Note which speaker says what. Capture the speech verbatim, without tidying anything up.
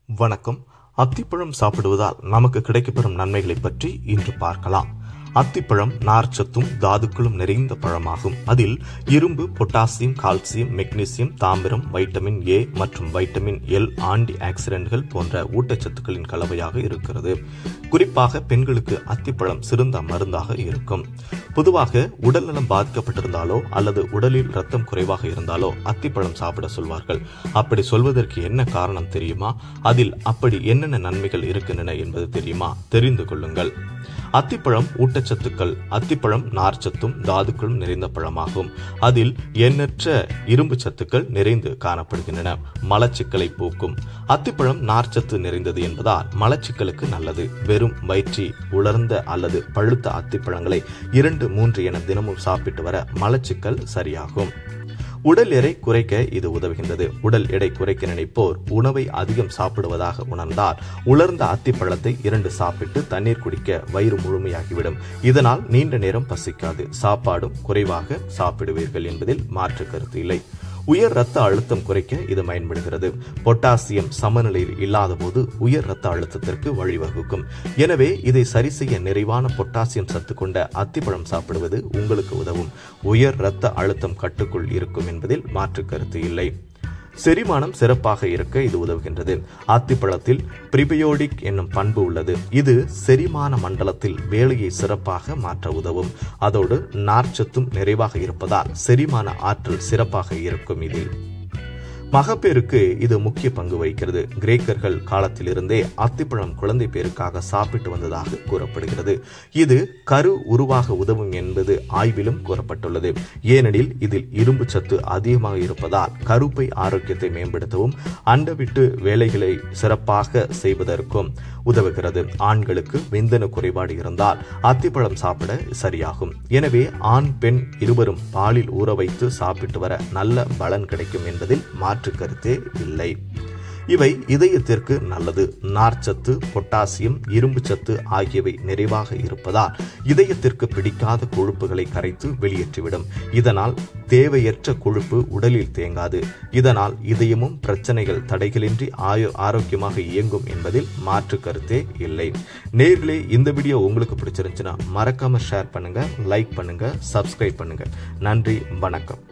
Speaker 1: வணக்கம். அத்திப்பழம் சாப்பிடுவதால் நமக்கு கிடைக்கப்பெறும் நன்மைகளை பற்றி இன்று பார்க்கலாம். அத்திப்பழம் நார்ச்சத்தும் தாதுக்களும் நிறைந்த பழமாகும். அதில் இரும்பு, பொட்டாசியம், கால்சியம், மெக்னீசியம், தாமிரம், வைட்டமின் ஏ மற்றும் வைட்டமின் எல், ஆன்டி ஆக்சிடென்ட்கள் போன்ற ஊட்டச்சத்துக்களின் கலவையாக இருக்கிறது. குறிப்பாக பெண்களுக்கு அத்திப்பழம் சிறந்த மருந்தாக இருக்கும். பொதுவாக உடல்நலம் பாதிக்கப்பட்டிருந்தாலோ அல்லது உடலில் ரத்தம் குறைவாக இருந்தாலோ அத்திப்பழம் சாப்பிட சொல்வார்கள். அப்படி சொல்வதற்கு என்ன காரணம் தெரியுமா? அதில் அப்படி என்னென்ன நன்மைகள் இருக்கின்றன என்பது தெரியுமா? தெரிந்து கொள்ளுங்கள். அத்திப்பழம் ஊட்டச்சத்துக்கள். அத்திப்பழம் நார்ச்சத்தும் தாதுக்களும் நிறைந்த பழமாகும். அதில் எண்ணற்ற இரும்பு சத்துக்கள் நிறைந்து காணப்படுகின்றன. மலச்சிக்கலை போக்கும். அத்திப்பழம் நார்ச்சத்து நிறைந்தது என்பதால் மலச்சிக்கலுக்கு நல்லது. வெறும் வயிற்றி உலர்ந்த அல்லது பழுத்த அத்திப்பழங்களை இரண்டு மூன்று என தினமும் சாப்பிட்டு வர மலச்சிக்கல் சரியாகும். உடல் எடை குறைக்க இது உதவுகின்றது. உடல் எடை குறைக்க நினைப்போர் உணவை அதிகம் சாப்பிடுவதாக உணர்ந்தால் உலர்ந்த அத்திப்பழத்தை இரண்டு சாப்பிட்டு தண்ணீர் குடிக்க வயிறு முழுமையாகிவிடும். இதனால் நீண்ட நேரம் பசிக்காது. சாப்பாடும் குறைவாக சாப்பிடுவீர்கள் என்பதில் மாற்று கருத்து இல்லை. உயர் ரத்த அழுத்தம் குறைக்க இது பயன்படுகிறது. பொட்டாசியம் சமநிலையில் இல்லாத போது உயர் ரத்த அழுத்தத்திற்கு வழிவகுக்கும். எனவே இதை சரி செய்ய நிறைவான பொட்டாசியம் சத்து கொண்ட அத்திப்பழம் சாப்பிடுவது உங்களுக்கு உதவும். உயர் ரத்த அழுத்தம் கட்டுக்குள் இருக்கும் என்பதில் மாற்று கருத்து இல்லை. செரிமானம் சிறப்பாக இருக்க இது உதவுகின்றது. அத்திப்பழத்தில் பிரிபயோடிக் என்னும் பண்பு உள்ளது. இது செரிமான மண்டலத்தில் வேலையை சிறப்பாக மாற்ற உதவும். அதோடு நார்ச்சத்தும் நிறைவாக இருப்பதால் செரிமான ஆற்றல் சிறப்பாக இருக்கும். இதில் மகப்பேருக்கு இது முக்கிய பங்கு வகிக்கிறது. கிரேக்கர்கள் காலத்திலிருந்தே அத்திப்பழம் குழந்தை பேருக்காக சாப்பிட்டு வந்ததாக கூறப்படுகிறது. இது கரு உருவாக உதவும் என்பது ஆய்விலும் கூறப்பட்டுள்ளது. ஏனெனில் இதில் இரும்பு சத்து அதிகமாக இருப்பதால் கருப்பை ஆரோக்கியத்தை மேம்படுத்தவும் அண்டவிட்டு வேலைகளை சிறப்பாக செய்வதற்கும் உதவுகிறது. ஆண்களுக்கு விந்தணு குறைபாடு இருந்தால் அத்திப்பழம் சாப்பிட சரியாகும். எனவே ஆண் பெண் இருவரும் பாலில் ஊற வைத்து சாப்பிட்டு வர நல்ல பலன் கிடைக்கும் என்பதில் மாற்று கருத்தே இல்லை. இவை இதயத்திற்கு நல்லது. நார்ச்சத்து, பொட்டாசியம், இரும்பு சத்து ஆகியவை நிறைவாக இருப்பதால் இதயத்திற்கு பிடிக்காத கொழுப்புகளை கரைத்து வெளியேற்றிவிடும். இதனால் தேவையற்ற கொழுப்பு உடலில் தேங்காது. இதனால் இதயமும் பிரச்சனைகள் தடைகளின்றி ஆரோக்கியமாக இயங்கும் என்பதில் மாற்று கருத்தே இல்லை. நேர்களே, இந்த வீடியோ உங்களுக்கு பிடிச்சிருந்துச்சுன்னா மறக்காம ஷேர் பண்ணுங்க, லைக் பண்ணுங்க, சப்ஸ்கிரைப் பண்ணுங்க. நன்றி, வணக்கம்.